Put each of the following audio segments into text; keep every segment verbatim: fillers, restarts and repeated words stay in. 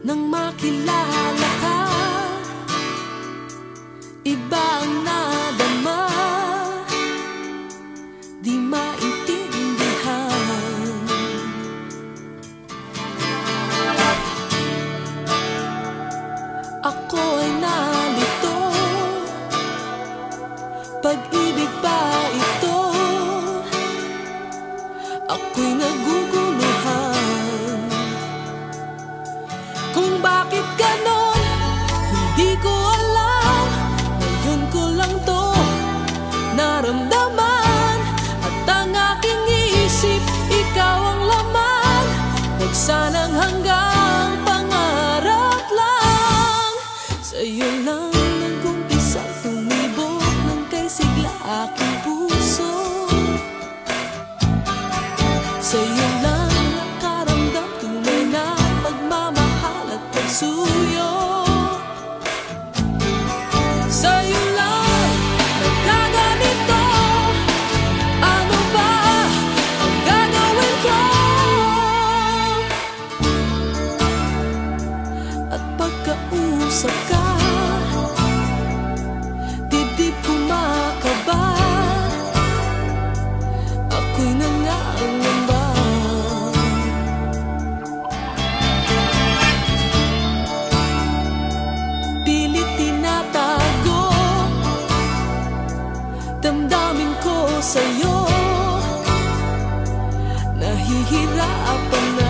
nang makilala ka, iba ang nadama, di maintindihan. Ako ay nalito, pag-ibig ba ito? Ako'y naguguluhan kung bakit ganon, hindi ko alam. Ngayon ko lang to naramdaman, at ang aking isip, ikaw ang laman. Huwag sanang hanggang pangarap lang. Sa'yo lang nag-umpisa tumibok ng kay sigla aking puso. Sa'yo lang nakaramdam tunay na pagmamahal at pagsuyo. Sa'yo lang nagkaganito, ano ba ang gagawin ko? At pagkausap ka, dibdib kumakaba, ako'y nangangamba. Pilit tinatago damdamin ko sa'yo, nahihirapan na.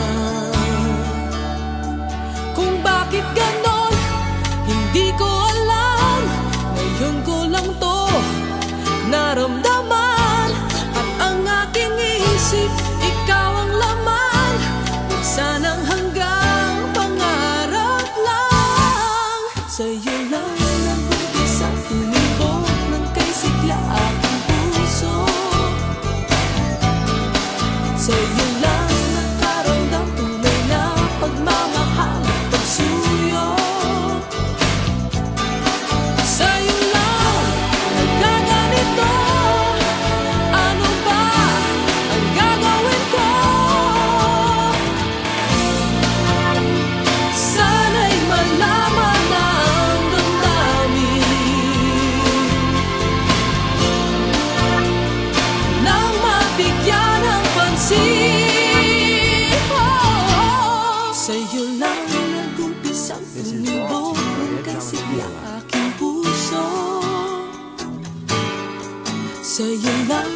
Kung bakit ganon, hindi ko alam. Ngayon ko lang to naramdaman, at ang aking isip, ikaw ang laman. Huwag sanang hanggang pangarap lang. Sa'yo lang nag-umpisa tumibok ng kay sigla aking puso. Sa'yo lang nakaramdam tunay na pagmamahal at pagsuyo. Sa'yo lang nagkaganito, ano ba ang gagawin ko? Sana'y malaman na ang damdamin, nang mabigyan ng pansin. Oh, sa'yo lang nag-umpisang tumibok ng kay sigla aking puso. Sa'yo lang